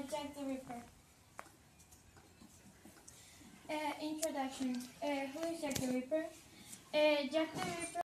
Jack the Ripper. Introduction. Who is Jack the Ripper? Jack the Ripper